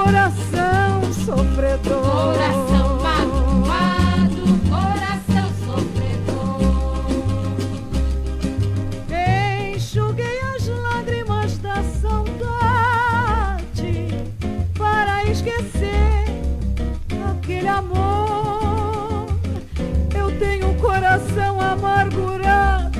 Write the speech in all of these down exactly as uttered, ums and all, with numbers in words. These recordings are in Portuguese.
coração sofredor. Coração magoado, coração sofredor. Enxuguei as lágrimas da saudade para esquecer aquele amor. Eu tenho um coração amargurado,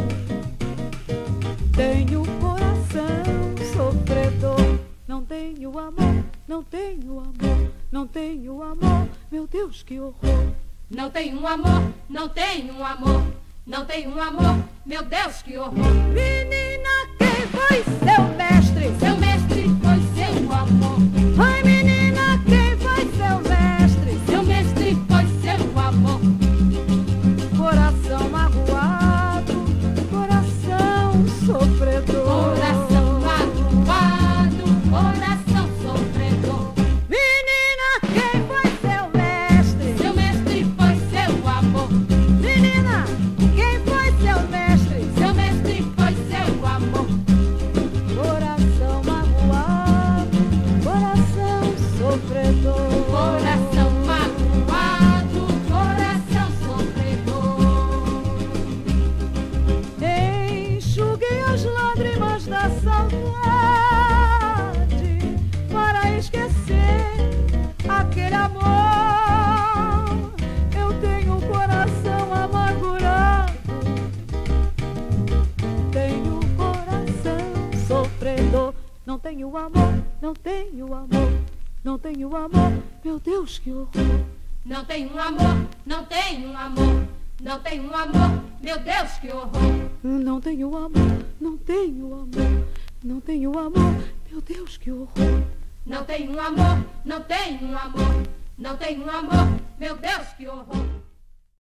tenho um coração sofredor. Não tenho amor, não tenho amor, não tenho amor, meu Deus, que horror. Não tenho um amor, não tenho um amor, não tenho um amor, meu Deus, que horror. Menina, quem foi seu mestre? Seu mestre foi seu amor. Ai, menina, quem foi seu mestre? Seu mestre foi seu amor. Coração magoado, coração sofredor. Coração magoado, coração sofredor. Menina, quem foi seu mestre? Seu mestre foi seu amor. Menina, quem foi seu mestre? Seu mestre foi seu amor. Coração magoado, coração sofredor. Coração magoado, coração sofredor. Enxuguei as lágrimas da saudade para esquecer aquele amor. Eu tenho um coração amargurado, tenho um coração sofredor. Não tenho amor, não tenho amor, não tenho amor, meu Deus, que horror. Não tenho um amor, não tenho um amor, não tenho um amor, meu Deus, que horror. Não tenho amor, não tenho amor, não tenho amor, meu Deus, que horror. Não tenho um amor, não tenho um amor, não tenho um amor, meu Deus, que horror.